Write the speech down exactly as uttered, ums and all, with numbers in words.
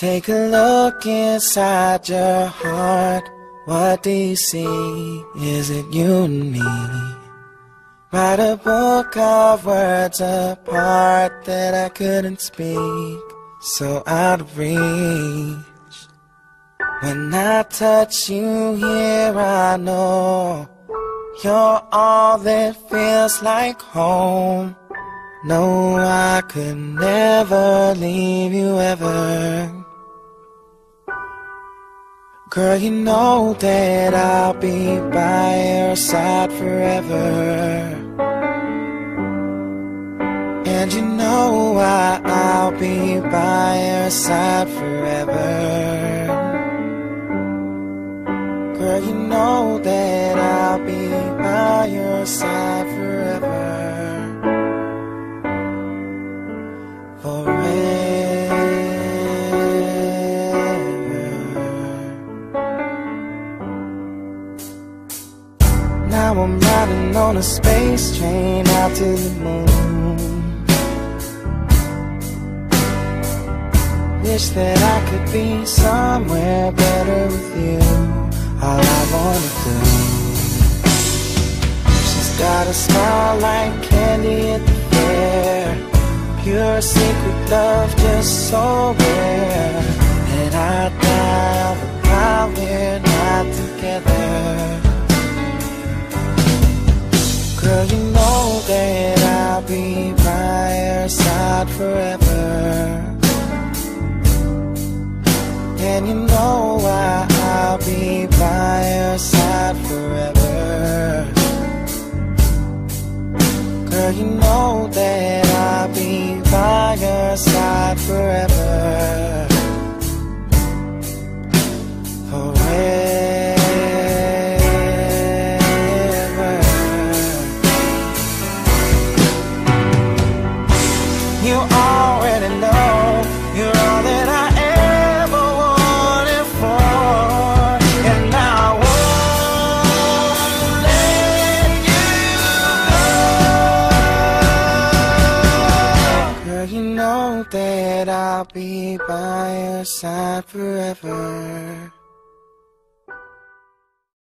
Take a look inside your heart. What do you see? Is it you and me? Write a book of words apart that I couldn't speak, so out of reach. When I touch you here, I know you're all that feels like home. No, I could never leave you ever. Girl, you know that I'll be by your side forever. And you know I, I'll be by your side forever. Girl, you know that I'll be by your side forever. Now I'm riding on a space train out to the moon. Wish that I could be somewhere better with you. All I wanna do. She's got a smile like candy at the fair. Pure secret love, just so rare. And I die all the while we're not together. Girl, you know that I'll be by your side forever. And you know I, I'll be by your side forever. Girl, you know that I'll be by your side forever. Forever. You already know you're all that I ever wanted for, and I won't let you go. Girl, you know that I'll be by your side forever.